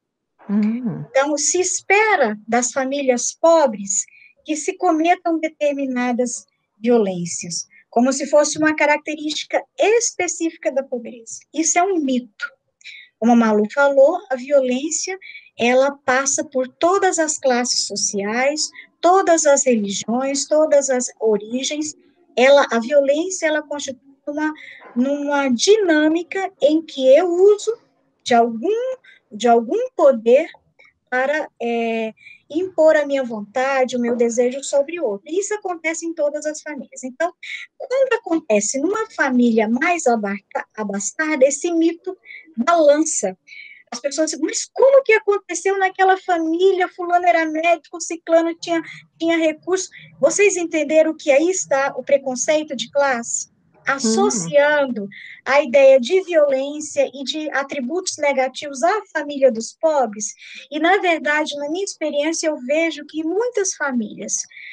Uhum. Então, se espera das famílias pobres que se cometam determinadas violências, como se fosse uma característica específica da pobreza. Isso é um mito. Como a Malu falou, a violência, ela passa por todas as classes sociais, todas as religiões, todas as origens. Ela, a violência, ela constitui uma, uma dinâmica em que eu uso de algum, de algum poder para é, impor a minha vontade, o meu desejo sobre o outro. Isso acontece em todas as famílias. Então, quando acontece numa família mais abastada, esse mito balança. As pessoas dizem, mas como que aconteceu naquela família? Fulano era médico, ciclano tinha, tinha recurso. Vocês entenderam que aí está o preconceito de classe? Associando a ideia de violência e de atributos negativos à família dos pobres, e, na verdade, na minha experiência, eu vejo que muitas famílias,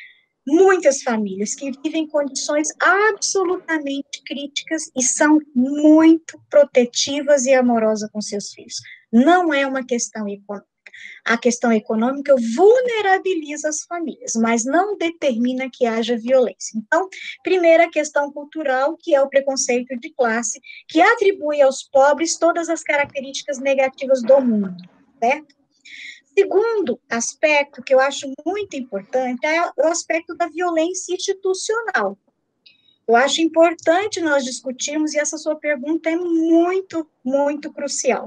muitas famílias que vivem condições absolutamente críticas e são muito protetivas e amorosas com seus filhos. Não é uma questão econômica. A questão econômica vulnerabiliza as famílias, mas não determina que haja violência. Então, primeira questão cultural, que é o preconceito de classe, que atribui aos pobres todas as características negativas do mundo, certo? Segundo aspecto, que eu acho muito importante, é o aspecto da violência institucional. Eu acho importante nós discutirmos, e essa sua pergunta é muito, muito crucial.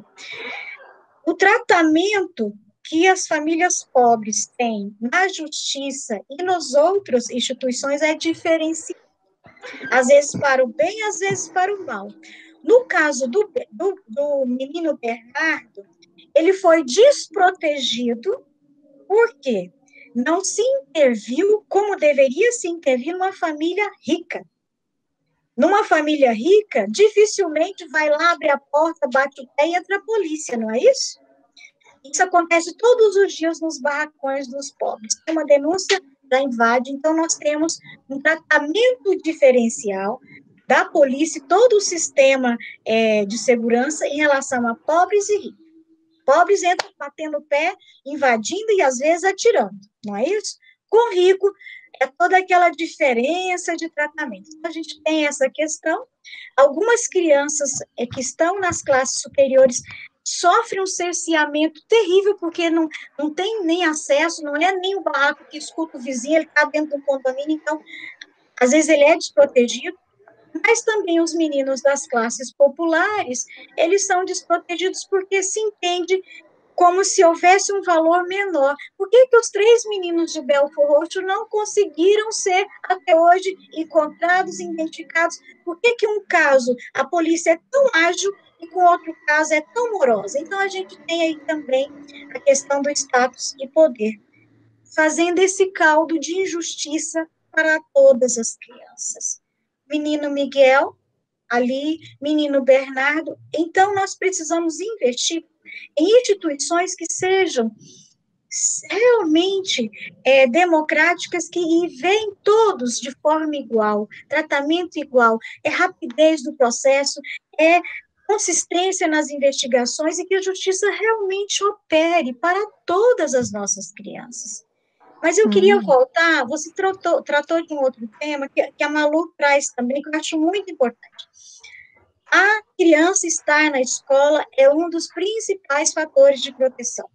O tratamento que as famílias pobres têm na justiça e nas outras instituições é diferenciado. Às vezes para o bem, às vezes para o mal. No caso do, do, do menino Bernardo, ele foi desprotegido porque não se interviu como deveria se intervir numa família rica. Numa família rica, dificilmente vai lá, abre a porta, bate o pé e entra a polícia, não é isso? Isso acontece todos os dias nos barracões dos pobres. Tem uma denúncia, já invade, então nós temos um tratamento diferencial da polícia, todo o sistema é, de segurança em relação a pobres e ricos. Pobres entram batendo o pé, invadindo e às vezes atirando, não é isso? Com rico, é toda aquela diferença de tratamento. Então, a gente tem essa questão. Algumas crianças é, que estão nas classes superiores sofrem um cerceamento terrível, porque não, não tem nem acesso, não é nem o barraco que escuta o vizinho, ele está dentro do condomínio, então, às vezes ele é desprotegido. Mas também os meninos das classes populares, eles são desprotegidos porque se entende como se houvesse um valor menor. Por que, que os três meninos de Belfort Roxo não conseguiram ser, até hoje, encontrados, identificados? Por que, que um caso a polícia é tão ágil e com outro caso é tão morosa? Então, a gente tem aí também a questão do status e poder, fazendo esse caldo de injustiça para todas as crianças. Menino Miguel, ali, menino Bernardo. Então, nós precisamos investir em instituições que sejam realmente é, democráticas, que veem todos de forma igual, tratamento igual, é rapidez do processo, é consistência nas investigações e que a justiça realmente opere para todas as nossas crianças. Mas eu queria voltar, você tratou, tratou de um outro tema que, que a Malu traz também, que eu acho muito importante. A criança estar na escola é um dos principais fatores de proteção.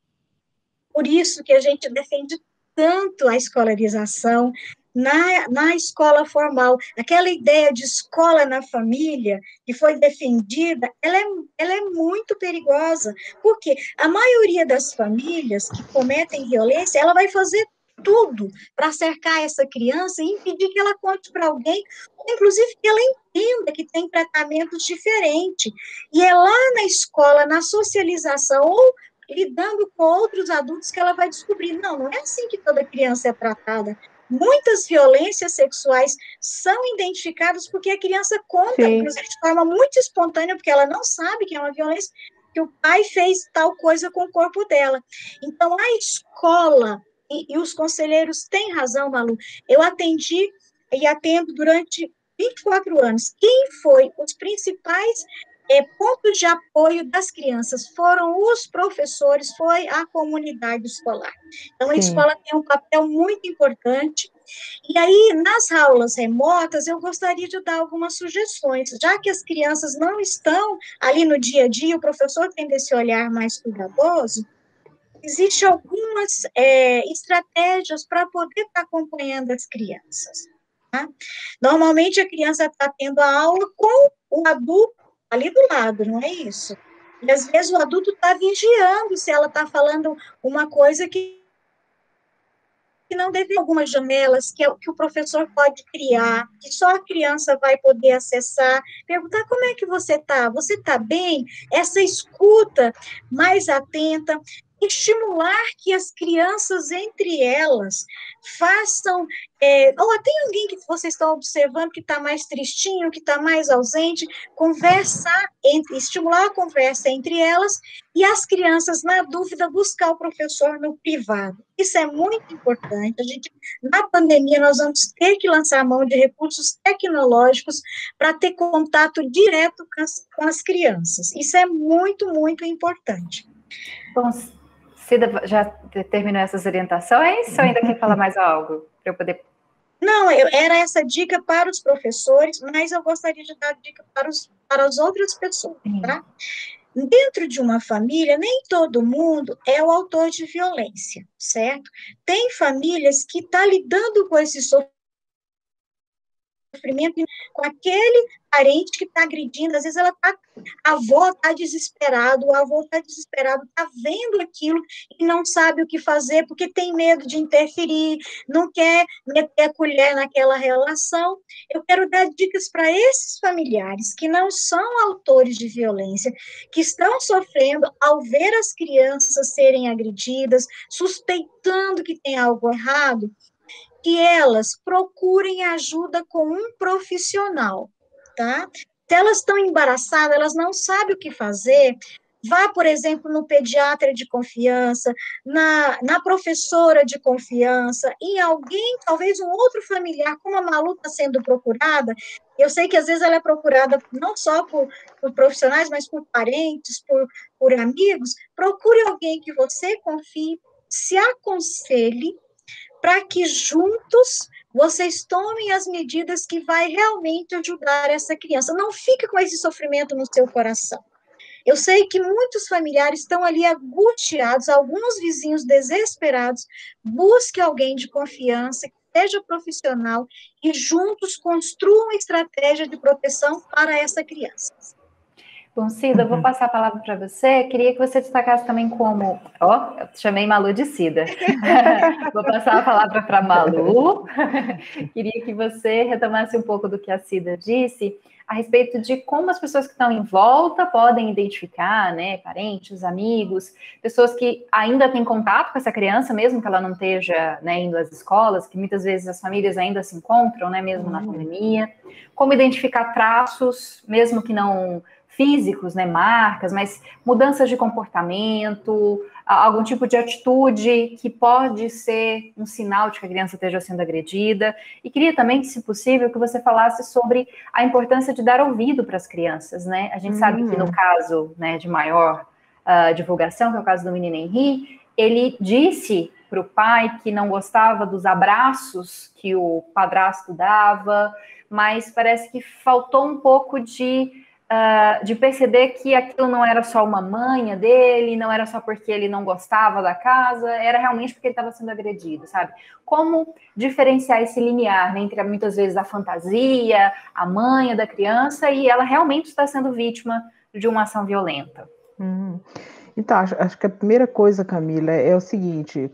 Por isso que a gente defende tanto a escolarização na, na escola formal. Aquela ideia de escola na família que foi defendida, ela é, ela é muito perigosa, porque a maioria das famílias que cometem violência, ela vai fazer tudo para cercar essa criança e impedir que ela conte para alguém, ou inclusive que ela entenda que tem tratamentos diferentes. E é lá na escola, na socialização, ou lidando com outros adultos, que ela vai descobrir, não, não é assim que toda criança é tratada. Muitas violências sexuais são identificadas porque a criança conta, inclusive, de forma muito espontânea, porque ela não sabe que é uma violência, que o pai fez tal coisa com o corpo dela. Então, a escola e, e os conselheiros têm razão, Malu. Eu atendi e atendo durante vinte e quatro anos. Quem foi os principais é, pontos de apoio das crianças? Foram os professores, foi a comunidade escolar. Então, a Sim. escola tem um papel muito importante. E aí, nas aulas remotas, eu gostaria de dar algumas sugestões, já que as crianças não estão ali no dia a dia, o professor tem esse olhar mais cuidadoso. Existem algumas é, estratégias para poder estar acompanhando as crianças. Tá? Normalmente, a criança está tendo a aula com o adulto ali do lado, não é isso? E, às vezes, o adulto está vigiando se ela está falando uma coisa que que não deve ter algumas janelas que, que o professor pode criar, que só a criança vai poder acessar, perguntar como é que você está, você está bem? Essa escuta mais atenta, estimular que as crianças, entre elas, façam, é, ou tem alguém que vocês estão observando que está mais tristinho, que está mais ausente, conversar, entre, estimular a conversa entre elas, e as crianças, na dúvida, buscar o professor no privado. Isso é muito importante. A gente, na pandemia, nós vamos ter que lançar a mão de recursos tecnológicos para ter contato direto com as, com as crianças. Isso é muito, muito importante. Bom, Cida já terminou essas orientações ou ainda quer falar mais algo? Para eu poder... Não, eu, era essa dica para os professores, mas eu gostaria de dar dica para, os, para as outras pessoas, tá? Dentro de uma família, nem todo mundo é o autor de violência, certo? Tem famílias que estão tá lidando com esse sofrimento, com aquele parente que está agredindo, às vezes ela tá, a avó está desesperada, o avô está desesperado, está vendo aquilo e não sabe o que fazer, porque tem medo de interferir, não quer meter a colher naquela relação. Eu quero dar dicas para esses familiares que não são autores de violência, que estão sofrendo ao ver as crianças serem agredidas, suspeitando que tem algo errado, que elas procurem ajuda com um profissional, tá? Se elas estão embaraçadas, elas não sabem o que fazer, vá, por exemplo, no pediatra de confiança, na, na professora de confiança, em alguém, talvez um outro familiar, como a Malu está sendo procurada. Eu sei que às vezes ela é procurada não só por, por profissionais, mas por parentes, por, por amigos. Procure alguém que você confie, se aconselhe, para que juntos vocês tomem as medidas que vai realmente ajudar essa criança. Não fique com esse sofrimento no seu coração. Eu sei que muitos familiares estão ali angustiados, alguns vizinhos desesperados. Busque alguém de confiança, que estratégia profissional e juntos construam estratégia de proteção para essa criança. Bom, Cida, eu vou passar a palavra para você. Queria que você destacasse também como... Ó, oh, eu chamei Malu de Cida. Vou passar a palavra para Malu. Queria que você retomasse um pouco do que a Cida disse a respeito de como as pessoas que estão em volta podem identificar, né, parentes, amigos, pessoas que ainda têm contato com essa criança, mesmo que ela não esteja, né, indo às escolas, que muitas vezes as famílias ainda se encontram, né, mesmo na pandemia. Como identificar traços, mesmo que não... físicos, né, marcas, mas mudanças de comportamento, algum tipo de atitude que pode ser um sinal de que a criança esteja sendo agredida. E queria também, se possível, que você falasse sobre a importância de dar ouvido para as crianças, né? A gente uhum. sabe que no caso, né, de maior uh, divulgação, que é o caso do menino Henri, ele disse para o pai que não gostava dos abraços que o padrasto dava, mas parece que faltou um pouco de... Uh, de perceber que aquilo não era só uma manha dele, não era só porque ele não gostava da casa, era realmente porque ele estava sendo agredido, sabe? Como diferenciar esse limiar, né, entre muitas vezes a fantasia, a manha da criança e ela realmente está sendo vítima de uma ação violenta? Hum. Então, acho, acho que a primeira coisa, Camila, é o seguinte,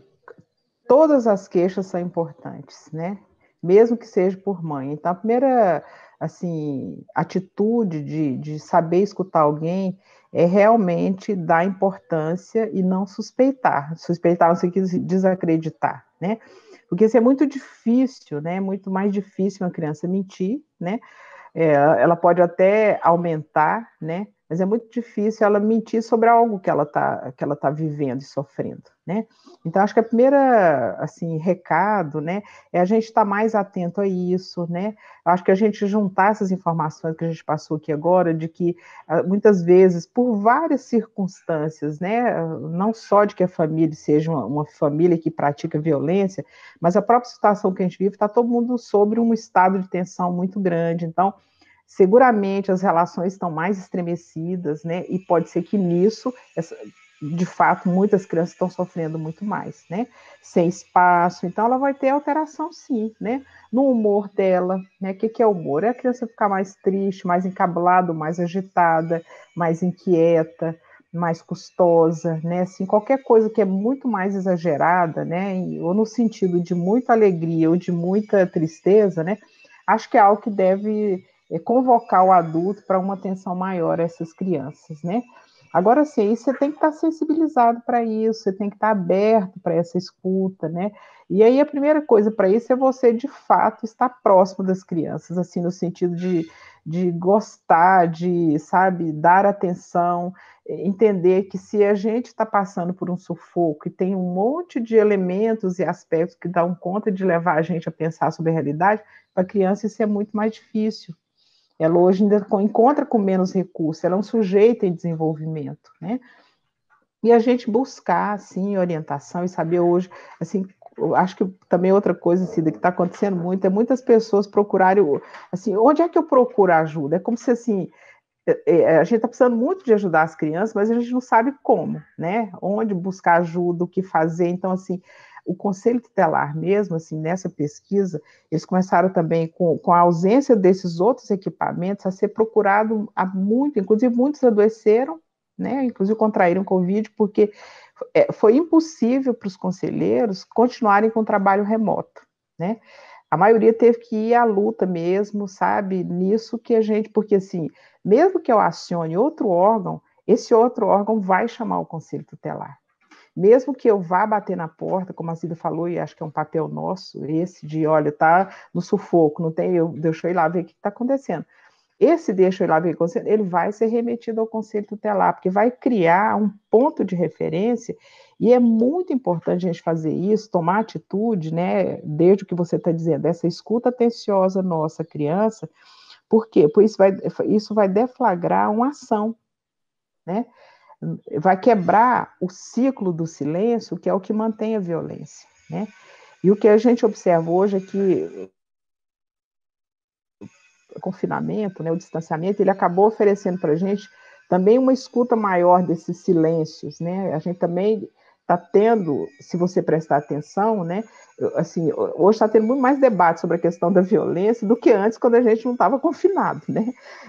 todas as queixas são importantes, né? Mesmo que seja por mãe. Então, a primeira... assim, atitude de, de saber escutar alguém é realmente dar importância e não suspeitar. Suspeitar não significa desacreditar, né? Porque isso é muito difícil, né? É muito mais difícil uma criança mentir, né? É, ela pode até aumentar, né? Mas é muito difícil ela mentir sobre algo que ela está que ela tá vivendo e sofrendo, né? Então, acho que a primeira, assim, recado, né, é a gente estar mais atento a isso, né? Acho que a gente juntar essas informações que a gente passou aqui agora, de que muitas vezes, por várias circunstâncias, né, não só de que a família seja uma, uma família que pratica violência, mas a própria situação que a gente vive, está todo mundo sobre um estado de tensão muito grande. Então, seguramente as relações estão mais estremecidas, né? E pode ser que nisso, essa, de fato, muitas crianças estão sofrendo muito mais, né? Sem espaço, então ela vai ter alteração sim, né? No humor dela, né? O que, que é humor? É a criança ficar mais triste, mais encabulada, mais agitada, mais inquieta, mais custosa, né? Assim, qualquer coisa que é muito mais exagerada, né? Ou no sentido de muita alegria ou de muita tristeza, né? Acho que é algo que deve é, convocar o adulto para uma atenção maior a essas crianças, né? Agora, sim, você tem que estar sensibilizado para isso, você tem que estar aberto para essa escuta, né? E aí a primeira coisa para isso é você, de fato, estar próximo das crianças, assim, no sentido de, de gostar, de, sabe, dar atenção, entender que se a gente está passando por um sufoco e tem um monte de elementos e aspectos que dão conta de levar a gente a pensar sobre a realidade, para a criança isso é muito mais difícil. Ela hoje ainda encontra com menos recursos, ela é um sujeito em desenvolvimento, né? E a gente buscar, assim, orientação e saber hoje, assim, acho que também outra coisa, Cida, que está acontecendo muito, é muitas pessoas procurarem, assim, onde é que eu procuro ajuda? É como se, assim, a gente está precisando muito de ajudar as crianças, mas a gente não sabe como, né? Onde buscar ajuda, o que fazer, então, assim, o Conselho Tutelar mesmo, assim, nessa pesquisa, eles começaram também com, com a ausência desses outros equipamentos a ser procurado há muito, inclusive muitos adoeceram, né, inclusive contraíram Covid, porque é, foi impossível para os conselheiros continuarem com o trabalho remoto, né? A maioria teve que ir à luta mesmo, sabe, nisso que a gente, porque assim, mesmo que eu acione outro órgão, esse outro órgão vai chamar o Conselho Tutelar. Mesmo que eu vá bater na porta, como a Cida falou, e acho que é um papel nosso, esse de, olha, tá no sufoco, não tem, eu, deixa eu ir lá ver o que está acontecendo. Esse deixa eu ir lá ver o que está acontecendo, ele vai ser remetido ao Conselho Tutelar, porque vai criar um ponto de referência, e é muito importante a gente fazer isso, tomar atitude, né, desde o que você está dizendo, essa escuta atenciosa nossa criança, por quê? Porque isso vai, isso vai deflagrar uma ação, né? Vai quebrar o ciclo do silêncio, que é o que mantém a violência, né? E o que a gente observa hoje é que o confinamento, né, o distanciamento, ele acabou oferecendo para a gente também uma escuta maior desses silêncios, né? A gente também está tendo, se você prestar atenção, né, assim, hoje está tendo muito mais debate sobre a questão da violência do que antes, quando a gente não estava confinado, né?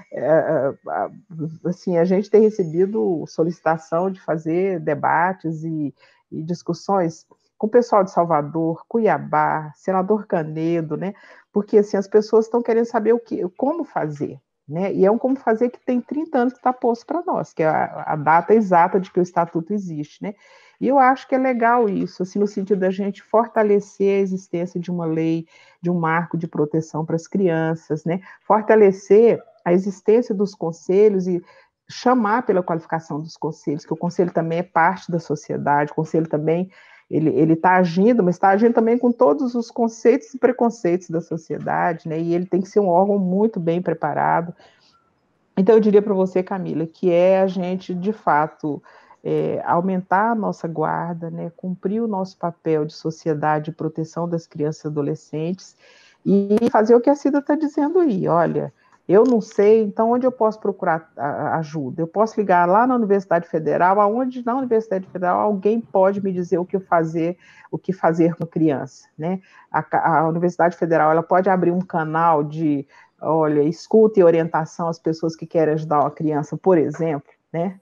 É, assim, a gente tem recebido solicitação de fazer debates e, e discussões com o pessoal de Salvador, Cuiabá, senador Canedo, né? Porque assim, as pessoas estão querendo saber o que, como fazer. Né? E é um como fazer que tem trinta anos que está posto para nós, que é a, a data exata de que o Estatuto existe, né? E eu acho que é legal isso, assim, no sentido da gente fortalecer a existência de uma lei, de um marco de proteção para as crianças, né? Fortalecer a existência dos conselhos e chamar pela qualificação dos conselhos, que o conselho também é parte da sociedade, o conselho também ele está agindo, mas está agindo também com todos os conceitos e preconceitos da sociedade, né? E ele tem que ser um órgão muito bem preparado. Então, eu diria para você, Camila, que é a gente, de fato, é, aumentar a nossa guarda, né? Cumprir o nosso papel de sociedade de proteção das crianças e adolescentes e fazer o que a Cida está dizendo aí, olha, eu não sei, então onde eu posso procurar ajuda? Eu posso ligar lá na Universidade Federal, aonde na Universidade Federal alguém pode me dizer o que fazer, o que fazer com a criança, né? A, a Universidade Federal, ela pode abrir um canal de, olha, escuta e orientação às pessoas que querem ajudar uma criança, por exemplo, né?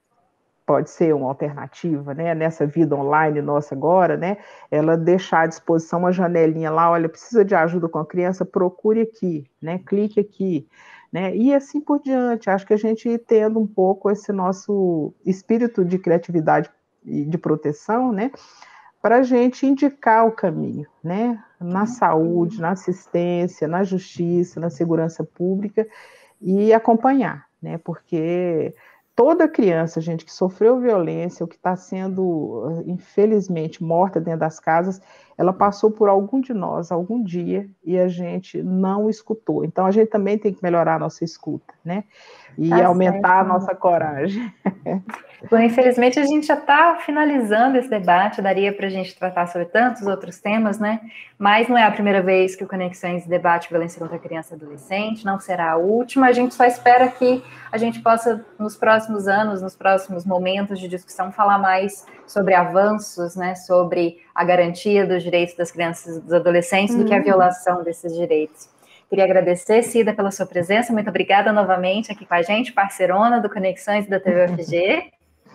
Pode ser uma alternativa, né, nessa vida online nossa agora, né, ela deixar à disposição uma janelinha lá, olha, precisa de ajuda com a criança, procure aqui, né, clique aqui, né, e assim por diante. Acho que a gente tendo um pouco esse nosso espírito de criatividade e de proteção, né, para a gente indicar o caminho, né, na saúde, na assistência, na justiça, na segurança pública e acompanhar, né, porque toda criança, gente, que sofreu violência, ou que está sendo, infelizmente, morta dentro das casas, ela passou por algum de nós, algum dia, e a gente não escutou. Então, a gente também tem que melhorar a nossa escuta, né? E tá aumentar certo, a nossa coragem. Bom, infelizmente, a gente já está finalizando esse debate, daria para a gente tratar sobre tantos outros temas, né? Mas não é a primeira vez que o Conexões debate violência contra a criança e adolescente, não será a última, a gente só espera que a gente possa, nos próximos anos, nos próximos momentos de discussão, falar mais sobre avanços, né? Sobre a garantia dos direitos das crianças e dos adolescentes, hum. do que a violação desses direitos. Queria agradecer, Cida, pela sua presença, muito obrigada novamente aqui com a gente, parceirona do Conexões da T V U F G.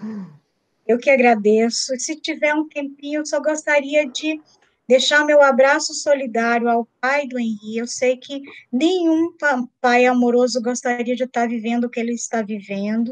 Eu que agradeço. Se tiver um tempinho, eu só gostaria de deixar meu abraço solidário ao pai do Henri. Eu sei que nenhum pai amoroso gostaria de estar vivendo o que ele está vivendo,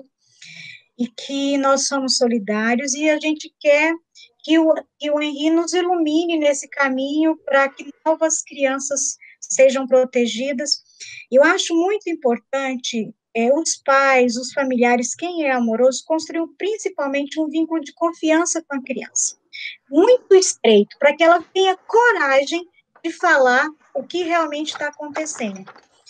e que nós somos solidários, e a gente quer que o, que o Henri nos ilumine nesse caminho para que novas crianças sejam protegidas. Eu acho muito importante é, os pais, os familiares, quem é amoroso, construir principalmente um vínculo de confiança com a criança, muito estreito, para que ela tenha coragem de falar o que realmente está acontecendo.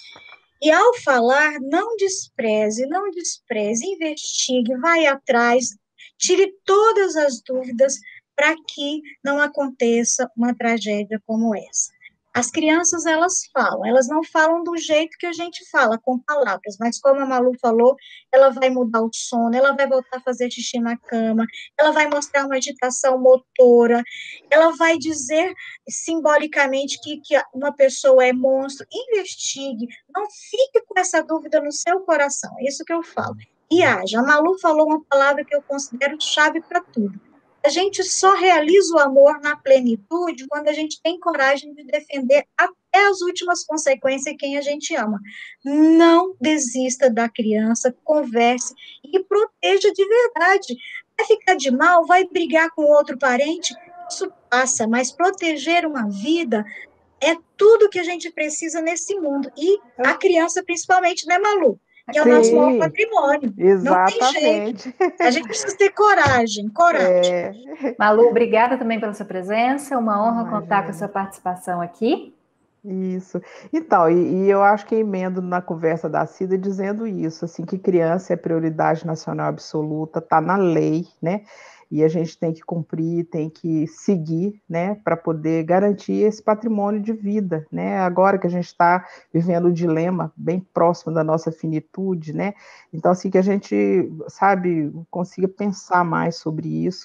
E ao falar, não despreze, não despreze, investigue, vai atrás, tire todas as dúvidas para que não aconteça uma tragédia como essa. As crianças, elas falam, elas não falam do jeito que a gente fala, com palavras, mas como a Malu falou, ela vai mudar o sono, ela vai voltar a fazer xixi na cama, ela vai mostrar uma agitação motora, ela vai dizer simbolicamente que, que uma pessoa é monstro. Investigue, não fique com essa dúvida no seu coração, é isso que eu falo. E haja. A Malu falou uma palavra que eu considero chave para tudo. A gente só realiza o amor na plenitude quando a gente tem coragem de defender até as últimas consequências quem a gente ama. Não desista da criança, converse e proteja de verdade. Vai ficar de mal, vai brigar com outro parente, isso passa, mas proteger uma vida é tudo que a gente precisa nesse mundo. E a criança, principalmente, né, Malu? Que é o Sim, nosso maior patrimônio. Exatamente. Não tem jeito. A gente precisa ter coragem, coragem. É... Malu, obrigada também pela sua presença, uma honra Imagina. contar com a sua participação aqui. Isso. Então, e, e eu acho que emendo na conversa da Cida dizendo isso, assim, que criança é prioridade nacional absoluta, está na lei, né? E a gente tem que cumprir, tem que seguir, né, para poder garantir esse patrimônio de vida, né, agora que a gente está vivendo o dilema bem próximo da nossa finitude, né, então assim que a gente, sabe, consiga pensar mais sobre isso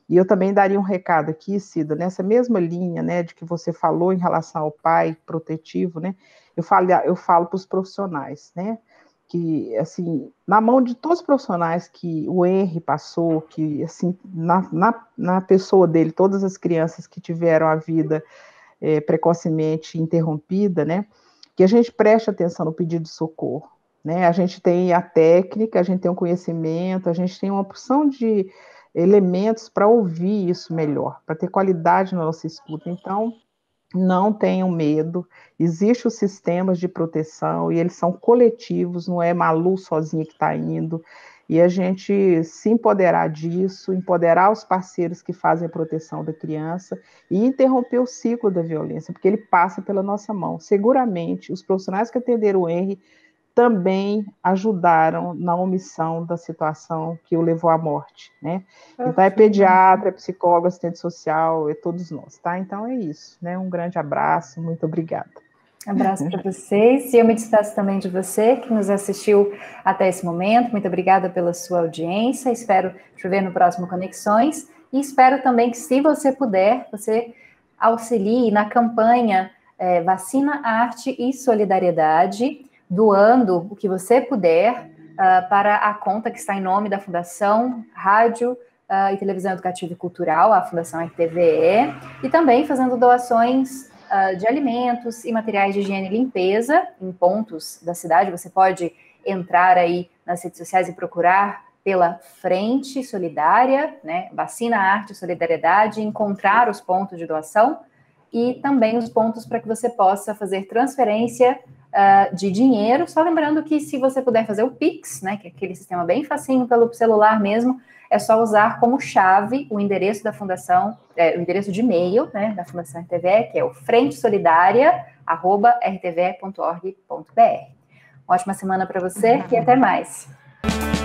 E eu também daria um recado aqui, Cida, nessa mesma linha, né, de que você falou em relação ao pai protetivo, né, eu falo, eu falo para os profissionais, né, que, assim, na mão de todos os profissionais que o Henry passou, que, assim, na, na, na pessoa dele, todas as crianças que tiveram a vida é, precocemente interrompida, né, que a gente preste atenção no pedido de socorro, né, a gente tem a técnica, a gente tem o conhecimento, a gente tem uma opção de elementos para ouvir isso melhor, para ter qualidade na nossa escuta. Então, não tenham medo, existem os sistemas de proteção e eles são coletivos, não é Malu sozinha que está indo, e a gente se empoderar disso, empoderar os parceiros que fazem a proteção da criança e interromper o ciclo da violência, porque ele passa pela nossa mão. Seguramente, os profissionais que atenderam o Henry também ajudaram na omissão da situação que o levou à morte, né? Então, é pediatra, é psicólogo, assistente social, é todos nós, tá? Então, é isso, né? Um grande abraço, muito obrigada. Abraço para vocês, e eu me despeço também de você, que nos assistiu até esse momento, muito obrigada pela sua audiência, espero te ver no próximo Conexões, e espero também que, se você puder, você auxilie na campanha é, Vacina, Arte e Solidariedade, doando o que você puder uh, para a conta que está em nome da Fundação Rádio uh, e Televisão Educativa e Cultural, a Fundação R T V E, e também fazendo doações uh, de alimentos e materiais de higiene e limpeza em pontos da cidade. Você pode entrar aí nas redes sociais e procurar pela Frente Solidária, né, Vacina, Arte e Solidariedade, encontrar os pontos de doação e também os pontos para que você possa fazer transferência Uh, de dinheiro, só lembrando que se você puder fazer o Pix, né, que é aquele sistema bem facinho pelo celular mesmo, é só usar como chave o endereço da fundação, é, o endereço de e-mail, né, da Fundação R T V E, que é o frente solidária arroba r t v e ponto org ponto b r. Uma ótima semana para você e até mais.